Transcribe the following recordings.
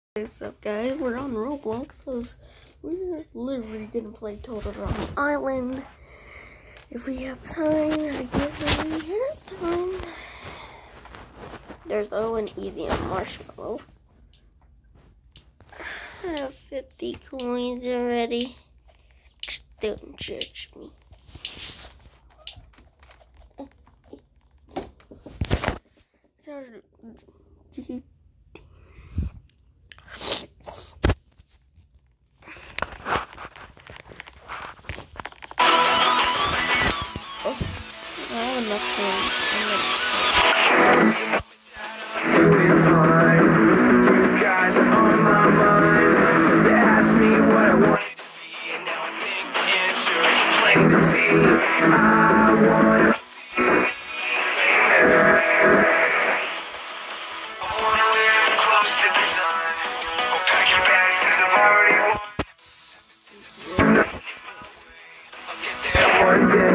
What's up, guys? We're on Roblox, so we're literally gonna play Total Drama Island. If we have time, I guess we have time. There's an easy on marshmallow. I have 50 coins already. Just don't judge me. I have enough coins. Doing fine. You guys are on my mind. They asked me what I wanted to be, and now I think the answer is plain to see. I wanna live close to the sun. I'll pack your bags 'cause I've already won. I'll get there one day.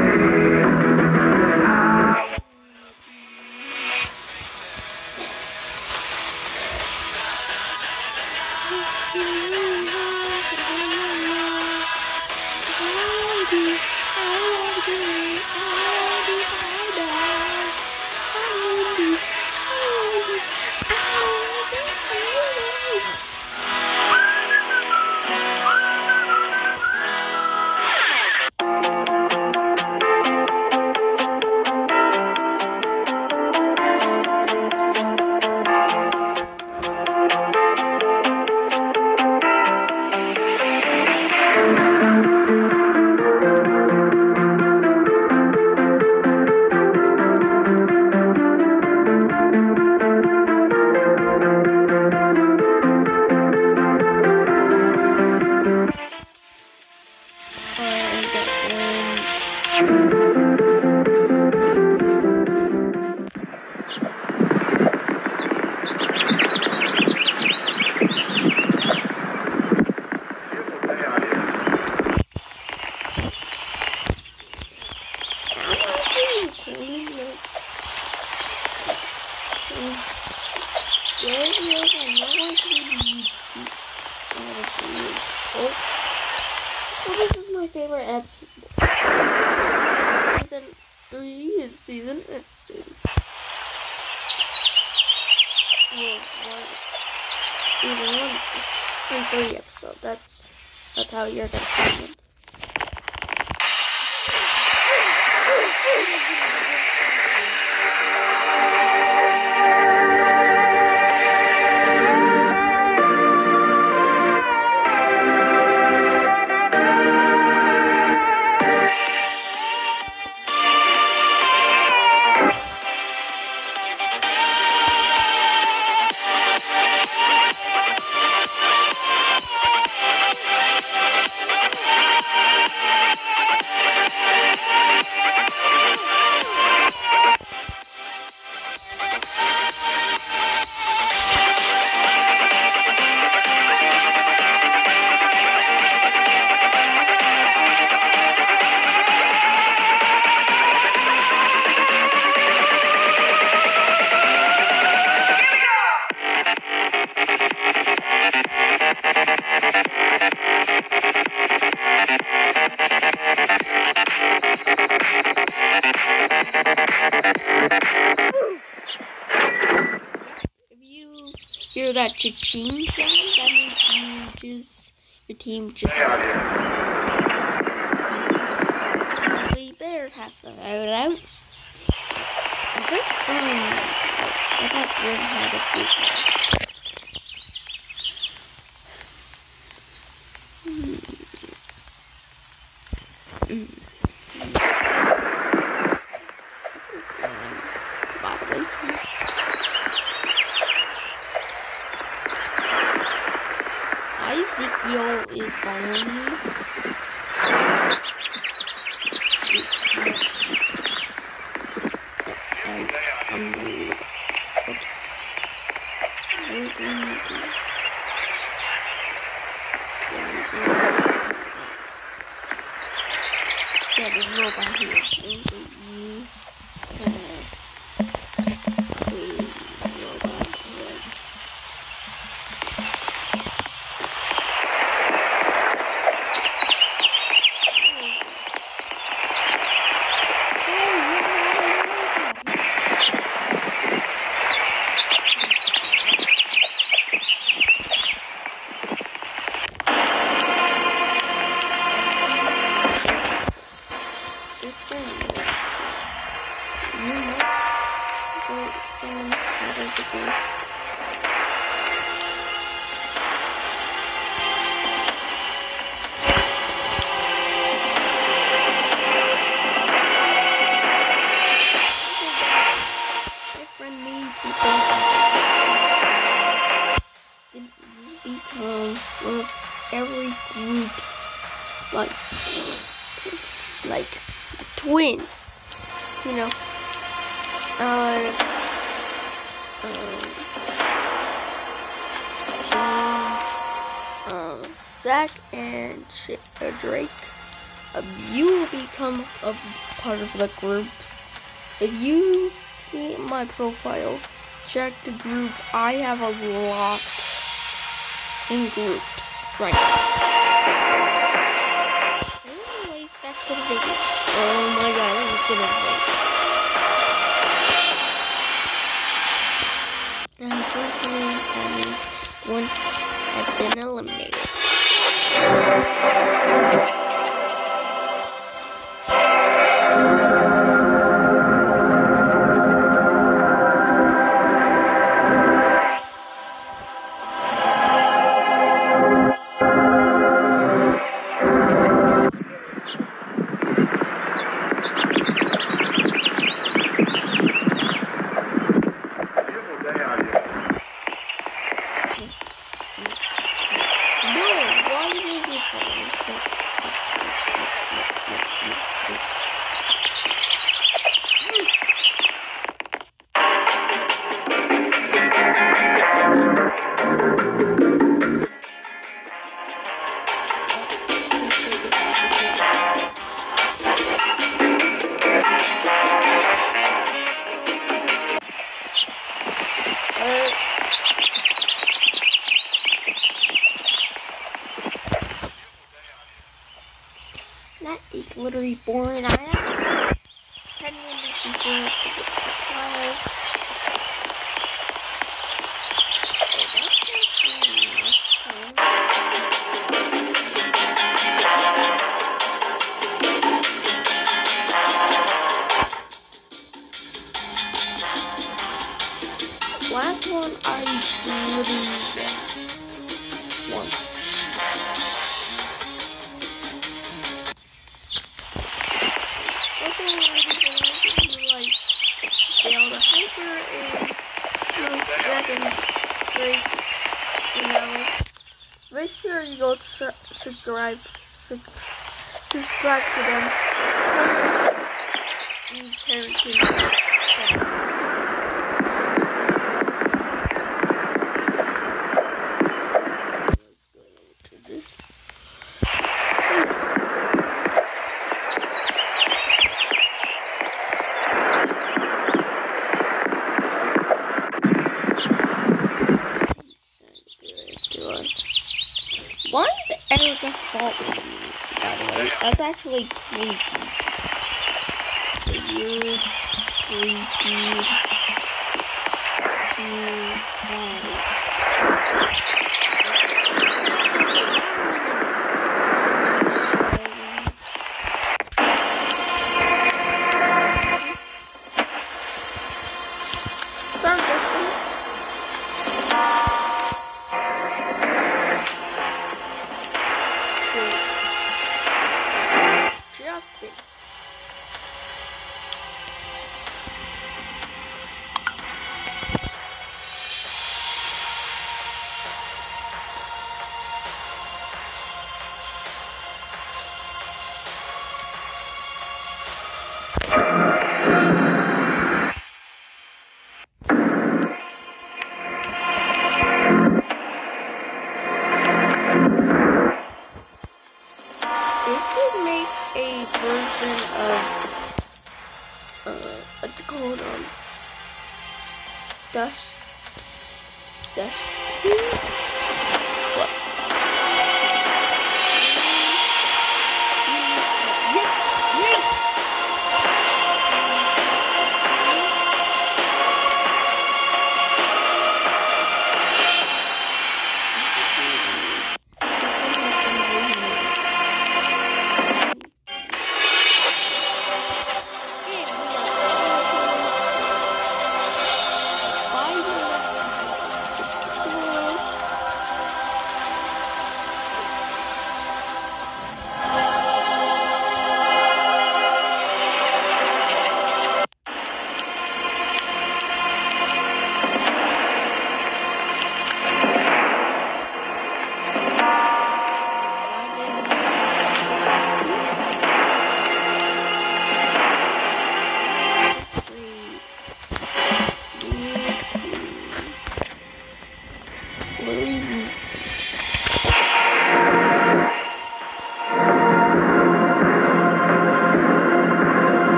This is my favorite episode. Season 3 and season 2. Season 1 and 3 episode. That's how you're gonna find it. Hear that cha-ching sound? That means your team just Holy Bear has to vote out. Is this I don't really how to do Ezekiel is following me. Yeah, there's no one here. There's you. become one of every group's like the twins, you know. Zach and Drake. You will become a part of the groups. If you see my profile, check the group. I have a lot in groups right now. Anyways, back to the video. Oh my god, it's gonna break. Unfortunately, that means one has been eliminated. That is literally boring. I have 10 minutes before I have to get to class. Last one I literally get one. Also, like Dale the Hyper and Dragon Drake, you know. Make sure you go to subscribe to them. Steve Harrington. Why is Erica following me, by the way? That's actually creepy. Weird, creepy. Justin. They should make a version of what's it called, Dust what? Yes!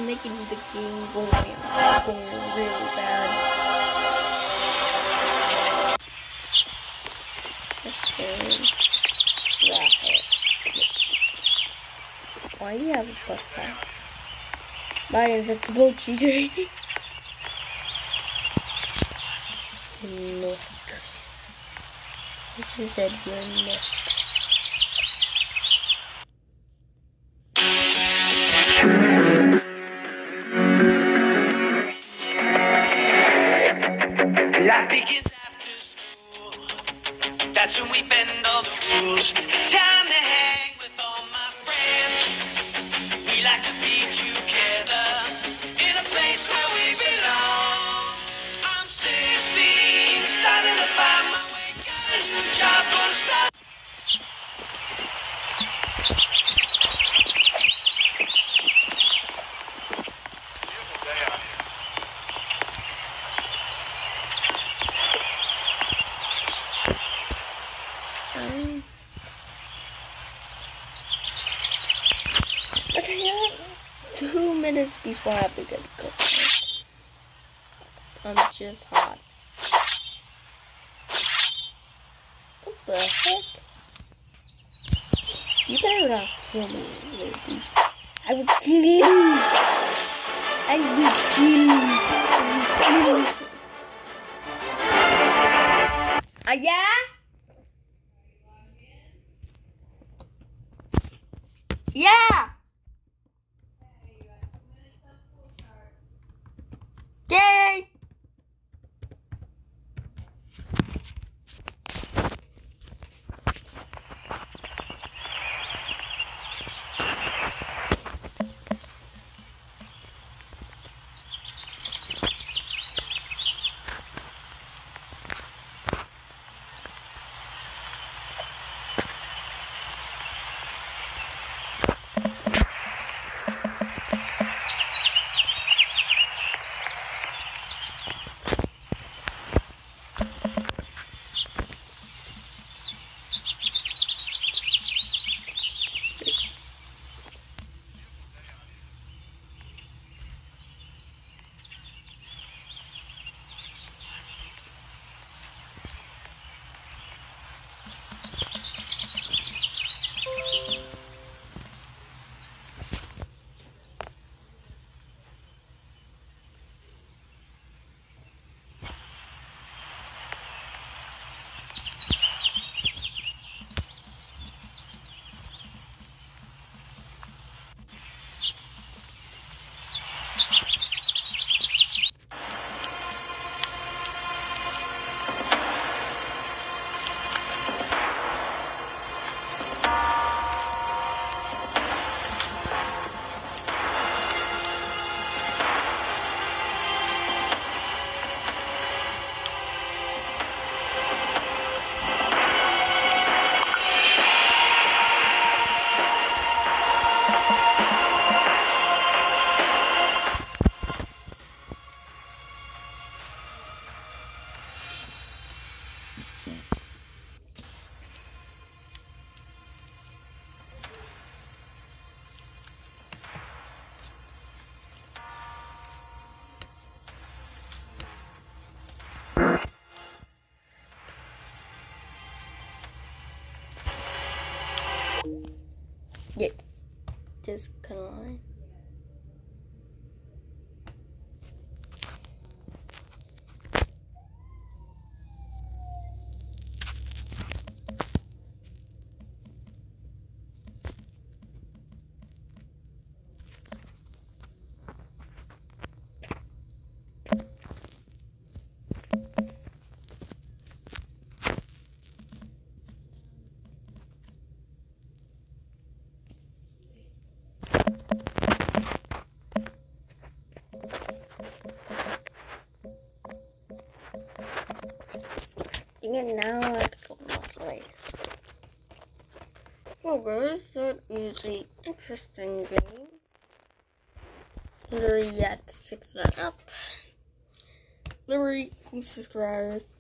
making the game go really bad. Let's do rocket. Why do you have a butterfly? My invincible cheater. Next. Which is said you're next. Life begins after school. That's when we bend all the rules. Time to hang with all my friends. We like to be together in a place where we belong. I'm 16, starting to find my way. Got a new job, gonna start. Beautiful day out here. Okay, yeah. 2 minutes before I have to get go. I'm just hot. What the heck? You better not kill me, lady. I will kill you. I will kill you. I will kill you. Yeah? Yeah! Yay! Yeah, just kind of line. And now I have to go my ways. Well guys, that is an interesting game. Literally, you have to fix that up. Literally, subscribe.